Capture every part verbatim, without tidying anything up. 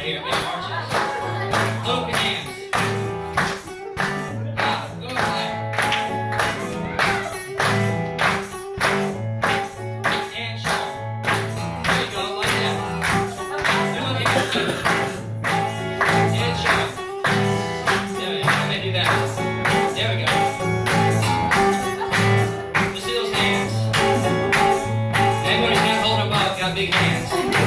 Right here, big arches. Open hands. Ah, go high. And sharp. There you go, like that. Doing hands. And sharp. There we go. Let me do that. There we go. You see those hands? Anybody who's not holding them up got big hands.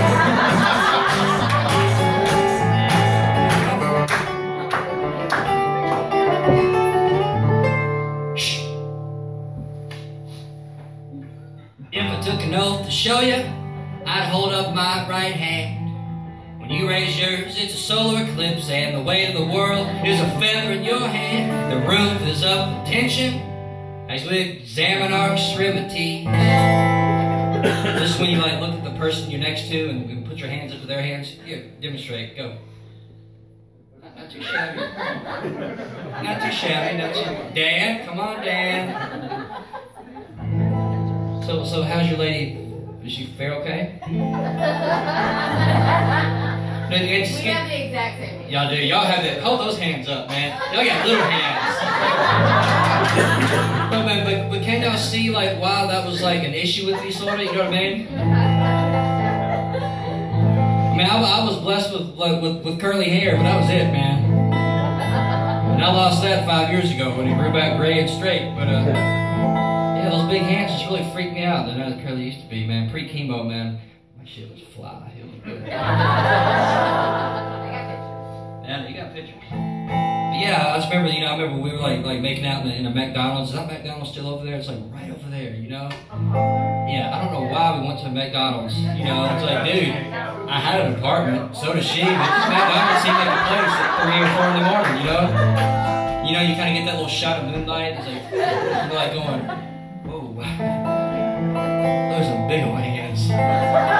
If I took an oath to show you, I'd hold up my right hand. When you raise yours, it's a solar eclipse, and the weight of the world is a feather in your hand. The room is up with tension as we examine our extremities. This is when you like look at the person you're next to and you put your hands up to their hands. Here, demonstrate. Go. Not, not too shabby. Not too shabby. Not too. Dan, come on, Dan. So, so how's your lady? Is she fair okay? No, you we have the exact same hands. Y'all do. Y'all have that. Hold those hands up, man. Y'all got little hands. But, man, but, but can y'all see like why that was like an issue with me, sort of? You know what I mean? I mean, I, I was blessed with like with, with curly hair, but that was it, man. And I lost that five years ago when it grew back gray and straight. But uh, yeah, those big hands just really freaked me out. They're not as curly used to be, man. Pre-chemo, man. My shit was fly. It was good. I got pictures. Yeah, you got pictures. But yeah, I just remember, you know, I remember we were like like making out in a, in a McDonald's. Is that McDonald's still over there? It's like right over there, you know? Yeah, I don't know why we went to McDonald's. You know, it's like, dude, I had an apartment, so does she, but McDonald's seemed like a place at three or four in the morning, you know? You know, you kind of get that little shot of moonlight. It's like, you're like going, whoa. Those are big old hands.